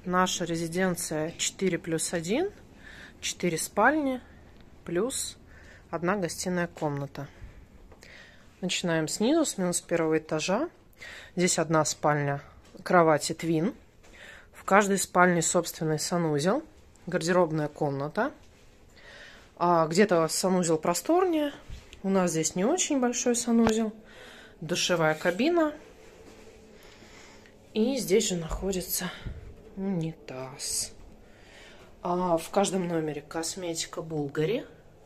Наша резиденция 4+1, 4 спальни плюс 1 гостиная комната. Начинаем снизу, с минус первого этажа. Здесь одна спальня, кровати твин. В каждой спальне собственный санузел, гардеробная комната. Где-то санузел просторнее. У нас здесь не очень большой санузел. Душевая кабина. И здесь же находится унитаз. В каждом номере косметика Bulgari.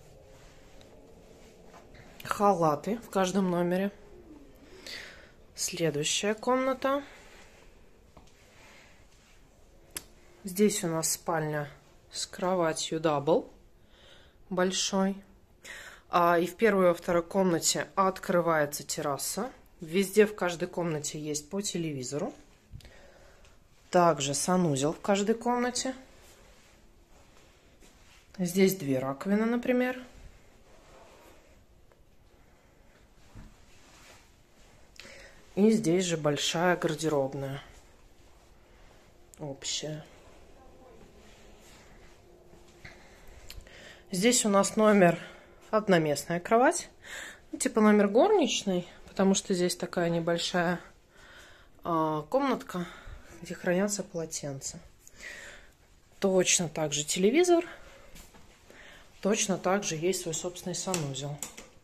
Халаты в каждом номере. Следующая комната. Здесь у нас спальня с кроватью дабл большой. И в первой и во второй комнате открывается терраса. Везде в каждой комнате есть по телевизору. Также санузел в каждой комнате. Здесь 2 раковины, например. И здесь же большая гардеробная. Общая. Здесь у нас номер одноместная кровать. Типа номер горничной, потому что здесь такая небольшая комнатка, где хранятся полотенца. Точно так же телевизор. Точно так же есть свой собственный санузел.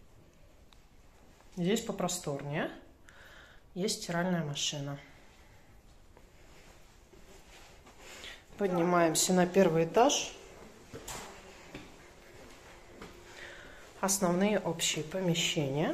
Здесь попросторнее. Есть стиральная машина. Поднимаемся на первый этаж. Основные общие помещения.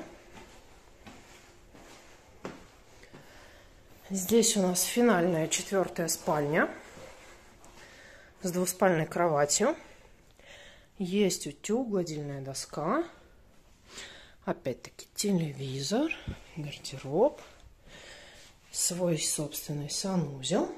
Здесь у нас финальная 4-я спальня с двуспальной кроватью. Есть утюг, гладильная доска. Опять-таки телевизор, гардероб, свой собственный санузел.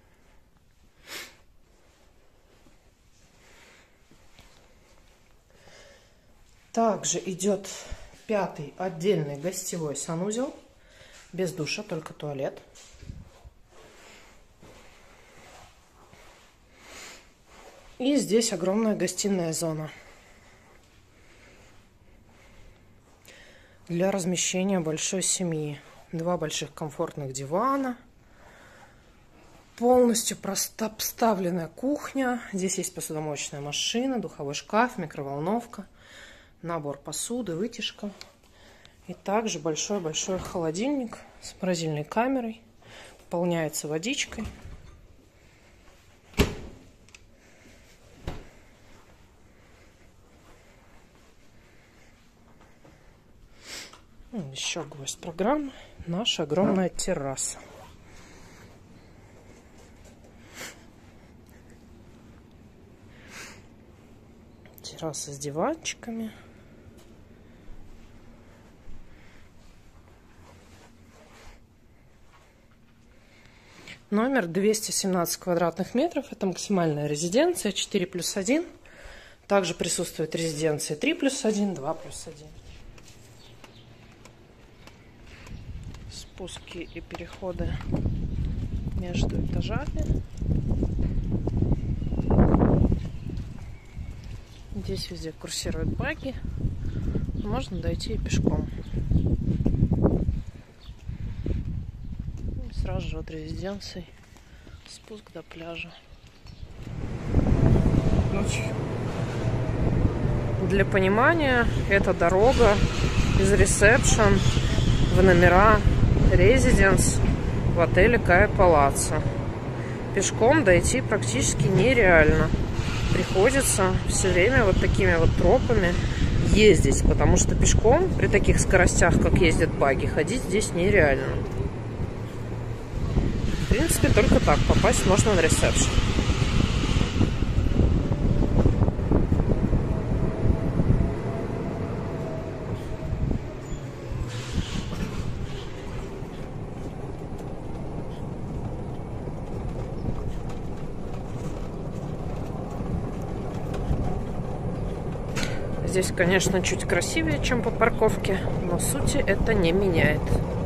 Также идет 5-й отдельный гостевой санузел. Без душа, только туалет. И здесь огромная гостиная зона для размещения большой семьи. 2 больших комфортных дивана. Полностью обставленная кухня. Здесь есть посудомоечная машина, духовой шкаф, микроволновка, набор посуды, вытяжка. И также большой-большой холодильник с морозильной камерой. Наполняется водичкой. Еще гвоздь программы. Наша огромная терраса. Терраса с диванчиками. Номер 217 квадратных метров. Это максимальная резиденция 4+1. Также присутствует резиденция 3+1, 2+1. Спуски и переходы между этажами. Здесь везде курсируют баги. Можно дойти и пешком. И сразу же от резиденции спуск до пляжа. Для понимания, это дорога из ресепшн в номера Резиденс в отеле Кая Палаццо. Пешком дойти практически нереально. Приходится все время вот такими вот тропами ездить, потому что пешком при таких скоростях, как ездят баги, ходить здесь нереально. В принципе, только так попасть можно на ресепшн. Здесь, конечно, чуть красивее, чем по парковке, но сути это не меняет.